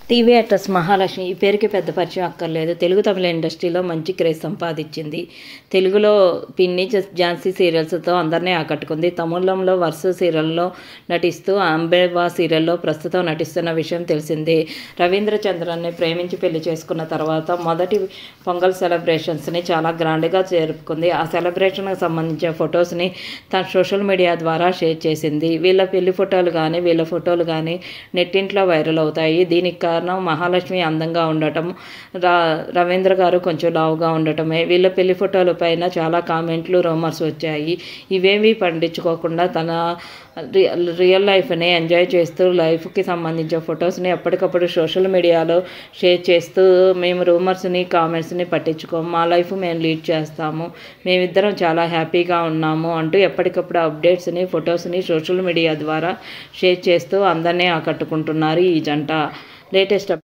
TV actress Mahalakshmi ఈ పేరుకి పెద్ద పరిచయం అక్కర్లేదు. తెలుగు తమిళ ఇండస్ట్రీలో మంచి క్రేజ్ సంపాదించింది. తెలుగులో పిన్ని, ఝాన్సీ సీరియల్స్తో అందరినీ ఆకట్టుకుంది. తమిళంలో వరుస సీరియల్లో నటిస్తూ అంబేవా సీరియల్లో ప్రస్తుతం నటిస్తున్న విషయం తెలిసిందే. రవీంద్ర చంద్రన్ని ప్రేమించి పెళ్లి చేసుకున్న తర్వాత మొదటి పొంగల్ సెలబ్రేషన్స్ని చాలా గ్రాండ్గా జరుపుకుంది. ఆ సెలబ్రేషన్కి సంబంధించిన ఫొటోస్ని తన సోషల్ మీడియా ద్వారా షేర్ చేసింది. వీళ్ళ పెళ్లి ఫోటోలు కానీ వీళ్ళ ఫోటోలు కానీ నెట్టింట్లో వైరల్ అవుతాయి. దీనికి కారణం మహాలక్ష్మి అందంగా ఉండటం, రవీంద్ర గారు కొంచెం లావుగా ఉండటమే. వీళ్ళ పెళ్లి ఫోటోల పైన చాలా కామెంట్లు, రూమర్స్ వచ్చాయి. ఇవేమీ పండించుకోకుండా తన రియల్ లైఫ్ని ఎంజాయ్ చేస్తూ లైఫ్కి సంబంధించిన ఫొటోస్ని ఎప్పటికప్పుడు సోషల్ మీడియాలో షేర్ చేస్తూ, మేము రూమర్స్ని, కామెంట్స్ని పట్టించుకోము, మా లైఫ్ మేము లీడ్ చేస్తాము, మేమిద్దరం చాలా హ్యాపీగా ఉన్నాము అంటూ ఎప్పటికప్పుడు అప్డేట్స్ని, ఫొటోస్ని సోషల్ మీడియా ద్వారా షేర్ చేస్తూ అందరినీ ఆకట్టుకుంటున్నారు ఈ జంట. లేటెస్ట్